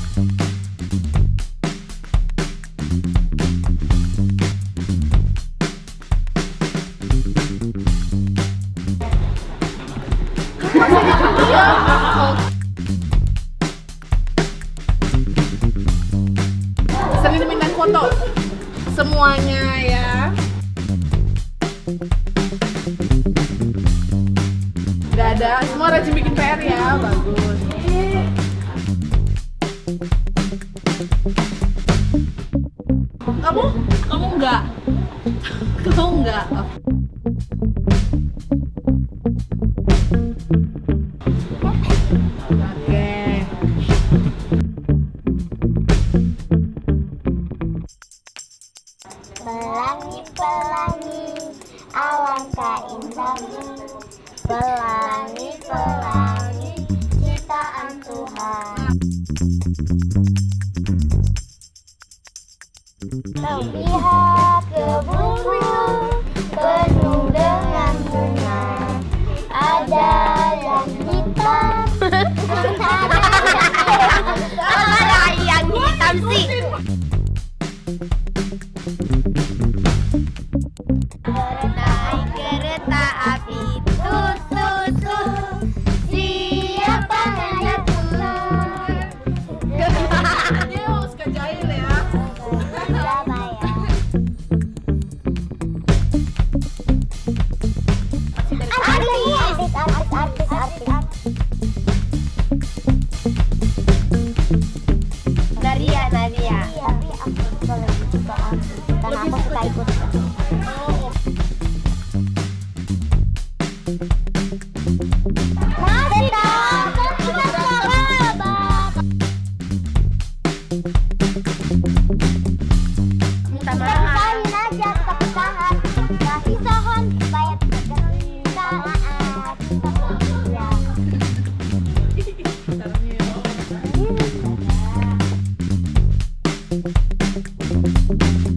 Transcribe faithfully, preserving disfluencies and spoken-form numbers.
Sering dimintain foto semuanya ya. Gak ada, semua rajin bikin P R ya, bagus. Kamu? Kamu enggak? Kamu enggak? Oke. Pelangi-pelangi, alangkah indahmu. Pelangi-pelangi, ciptaan Tuhan. Kau lihat kebun penuh dengan bunga. Ada yang hitam, ada yang hitam sih. Naik kereta api, tut tut tut. Siapa yang jatuh? Dia suka jahil ya. Artis, artis, artis, artis. Nadia, Nadia. Iya, tapi aku suka lebih suka artis. Karena aku suka ikut. Masih dong, kita sahabat. Minta maaf. Aja tetap tahan, kasih sohon supaya tidak taat. Ya.